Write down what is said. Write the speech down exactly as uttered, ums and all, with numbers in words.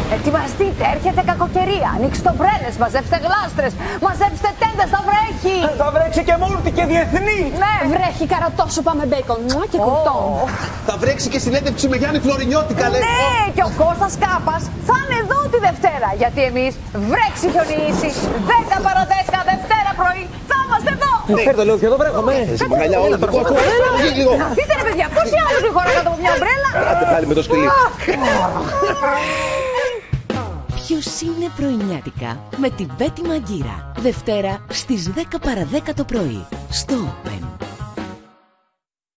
Ετοιμαστείτε, έρχεται κακοκαιρία. Ανοίξτε ομπρέλες, μαζέψτε γλάστρες, μαζέψτε τέντες, θα βρέχει. Θα βρέξει και μούλτι και διεθνή. Ναι, βρέχει καροτόσο, πάμε μπέικον και κουτόν. Oh. Θα βρέξει και συνέντευξη με Γιάννη Φλωρινιώτη, καλέ. Ναι, και ο Κώστας Κάπας θα είναι εδώ τη Δευτέρα. Γιατί εμείς βρέξει χιονίσει δέκα παρά δέκα Δευτέρα πρωί θα είμαστε εδώ. Φέρτε λέω και εδώ βρέχομαι. Εσύ μαγαλιά όλο το κόσμο. Δείτε ρε παιδιά, πόσοι άλλοι χώρα κάτω από μια ομπρέλα. Άντε πάλι με το σκυλί. Ποιος είναι πρωινιάτικα με την Μπέτη Μαγκύρα. Δευτέρα στις δέκα παρά δέκα το πρωί. Στο Open.